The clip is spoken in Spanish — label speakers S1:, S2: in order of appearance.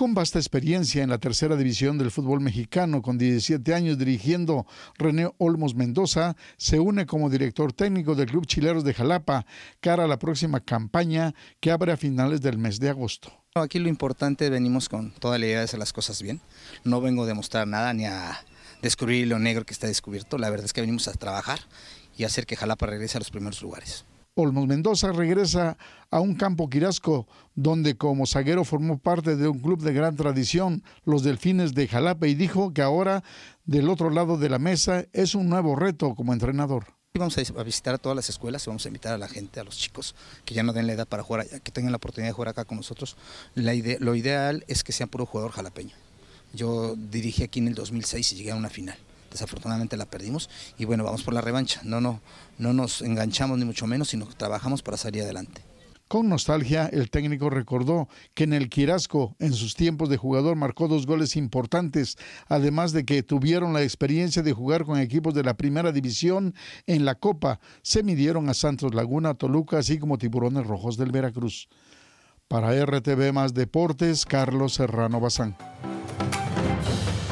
S1: Con vasta experiencia en la tercera división del fútbol mexicano, con 17 años dirigiendo, René Olmos Mendoza se une como director técnico del Club Chileros de Jalapa cara a la próxima campaña que abre a finales del mes de agosto.
S2: Aquí lo importante, venimos con toda la idea de hacer las cosas bien. No vengo a demostrar nada ni a descubrir lo negro que está descubierto. La verdad es que venimos a trabajar y hacer que Jalapa regrese a los primeros lugares.
S1: Olmos Mendoza regresa a un campo Quirasco, donde como zaguero formó parte de un club de gran tradición, los Delfines de Jalapa, y dijo que ahora, del otro lado de la mesa, es un nuevo reto como entrenador.
S2: Vamos a visitar a todas las escuelas y vamos a invitar a la gente, a los chicos que ya no den la edad para jugar allá, que tengan la oportunidad de jugar acá con nosotros. Lo ideal es que sean puro jugador jalapeño. Yo dirigí aquí en el 2006 y llegué a una final. Desafortunadamente la perdimos y bueno, vamos por la revancha. No nos enganchamos ni mucho menos, sino que trabajamos para salir adelante.
S1: Con nostalgia, el técnico recordó que en el Quirasco, en sus tiempos de jugador, marcó 2 goles importantes, además de que tuvieron la experiencia de jugar con equipos de la primera división. En la Copa se midieron a Santos Laguna, Toluca, así como Tiburones Rojos del Veracruz. Para RTV Más Deportes, Carlos Serrano Bazán.